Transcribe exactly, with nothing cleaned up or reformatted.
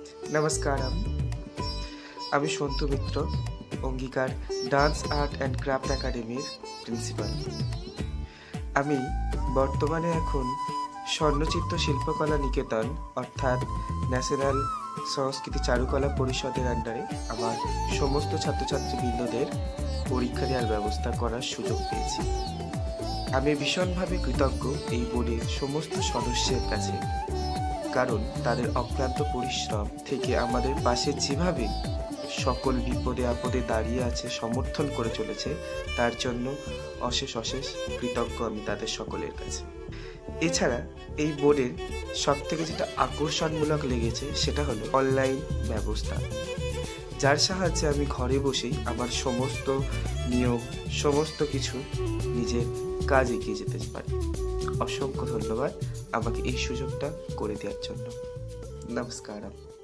নমস্কারম। আমি Santu Mitra, Angikar dance art and craft একাডেমির principal. আমি বর্তমানে এখন স্বর্ণচিত্র শিল্পকলা নিকেতন অর্থাৎ ন্যাশনাল সংস্কৃতি চারুকলা পরিষদের আন্ডারে আমার সমস্ত ছাত্রছাত্রীবৃন্দদের পরীক্ষা দেওয়ার ব্যবস্থা করার সুযোগ পেয়েছি। আমি ভীষণভাবে কৃতজ্ঞ এই বোর্ডের সমস্ত সদস্যের কাছে, কারণ তাদের অক্লান্ত পরিশ্রম থেকে আমাদের পাশে যেভাবে সকল বিপদে আপদে দাঁড়িয়ে আছে, সমর্থন করে চলেছে, তার জন্য অশেষ অশেষ কৃতজ্ঞ আমি তাদের সকলের কাছে। এছাড়া এই বোর্ডের সব থেকে যেটা আকর্ষণমূলক লেগেছে সেটা হলো অনলাইন ব্যবস্থা, যার সাহায্যে আমি ঘরে বসেই আমার সমস্ত নিয়ম সমস্ত কিছু নিজের কাজ এগিয়ে যেতে পারি। অসংখ্য ধন্যবাদ আমাকে এই সুযোগটা করে দেওয়ার জন্য। নমস্কার।